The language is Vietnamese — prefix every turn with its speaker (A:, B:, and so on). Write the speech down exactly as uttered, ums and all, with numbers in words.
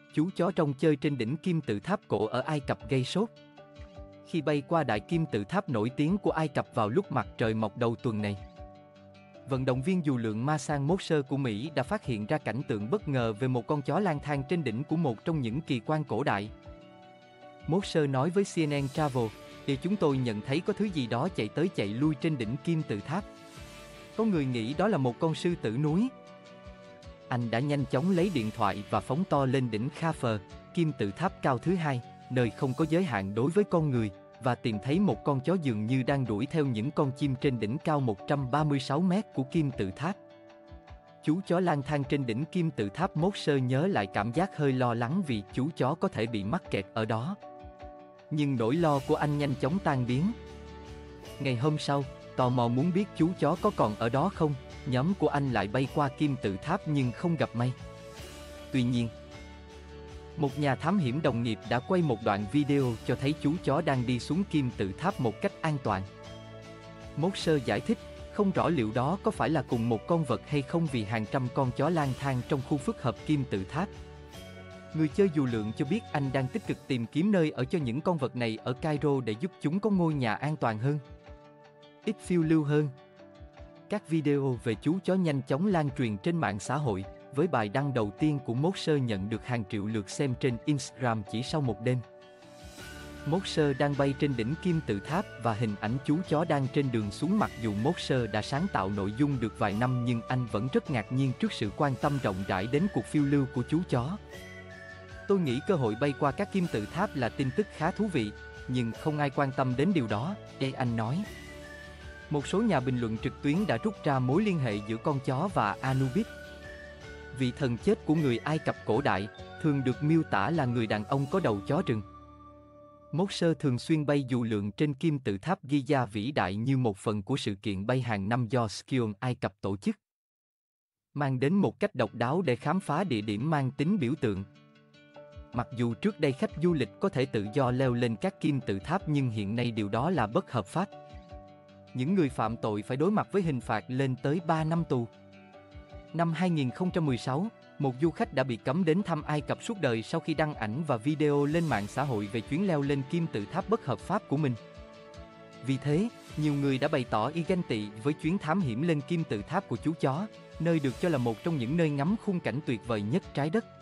A: chú chó trông chơi trên đỉnh kim tự tháp cổ ở Ai Cập gây sốt. Khi bay qua đại kim tự tháp nổi tiếng của Ai Cập vào lúc mặt trời mọc đầu tuần này, vận động viên dù lượn Masan Moser của Mỹ đã phát hiện ra cảnh tượng bất ngờ về một con chó lang thang trên đỉnh của một trong những kỳ quan cổ đại. Moser nói với xê en en Travel, thì chúng tôi nhận thấy có thứ gì đó chạy tới chạy lui trên đỉnh kim tự tháp. Có người nghĩ đó là một con sư tử núi. Anh đã nhanh chóng lấy điện thoại và phóng to lên đỉnh Khafre, kim tự tháp cao thứ hai, nơi không có giới hạn đối với con người, và tìm thấy một con chó dường như đang đuổi theo những con chim trên đỉnh cao một trăm ba mươi sáu mét của kim tự tháp. Chú chó lang thang trên đỉnh kim tự tháp. Moser nhớ lại cảm giác hơi lo lắng vì chú chó có thể bị mắc kẹt ở đó. Nhưng nỗi lo của anh nhanh chóng tan biến. Ngày hôm sau, tò mò muốn biết chú chó có còn ở đó không, nhóm của anh lại bay qua kim tự tháp nhưng không gặp may. Tuy nhiên, một nhà thám hiểm đồng nghiệp đã quay một đoạn video cho thấy chú chó đang đi xuống kim tự tháp một cách an toàn. Moser giải thích, không rõ liệu đó có phải là cùng một con vật hay không vì hàng trăm con chó lang thang trong khu phức hợp kim tự tháp. Người chơi dù lượn cho biết anh đang tích cực tìm kiếm nơi ở cho những con vật này ở Cairo để giúp chúng có ngôi nhà an toàn hơn, ít phiêu lưu hơn. Các video về chú chó nhanh chóng lan truyền trên mạng xã hội, với bài đăng đầu tiên của Moser nhận được hàng triệu lượt xem trên Instagram chỉ sau một đêm. Moser đang bay trên đỉnh kim tự tháp và hình ảnh chú chó đang trên đường xuống. Mặc dù Moser đã sáng tạo nội dung được vài năm nhưng anh vẫn rất ngạc nhiên trước sự quan tâm rộng rãi đến cuộc phiêu lưu của chú chó. Tôi nghĩ cơ hội bay qua các kim tự tháp là tin tức khá thú vị, nhưng không ai quan tâm đến điều đó, đây anh nói. Một số nhà bình luận trực tuyến đã rút ra mối liên hệ giữa con chó và Anubis, vị thần chết của người Ai Cập cổ đại, thường được miêu tả là người đàn ông có đầu chó rừng. Moser thường xuyên bay dù lượn trên kim tự tháp Giza vĩ đại như một phần của sự kiện bay hàng năm do Skion Ai Cập tổ chức, mang đến một cách độc đáo để khám phá địa điểm mang tính biểu tượng. Mặc dù trước đây khách du lịch có thể tự do leo lên các kim tự tháp nhưng hiện nay điều đó là bất hợp pháp. Những người phạm tội phải đối mặt với hình phạt lên tới ba năm tù. Năm hai nghìn không trăm mười sáu, một du khách đã bị cấm đến thăm Ai Cập suốt đời sau khi đăng ảnh và video lên mạng xã hội về chuyến leo lên kim tự tháp bất hợp pháp của mình. Vì thế, nhiều người đã bày tỏ ý ganh tị với chuyến thám hiểm lên kim tự tháp của chú chó, nơi được cho là một trong những nơi ngắm khung cảnh tuyệt vời nhất trái đất.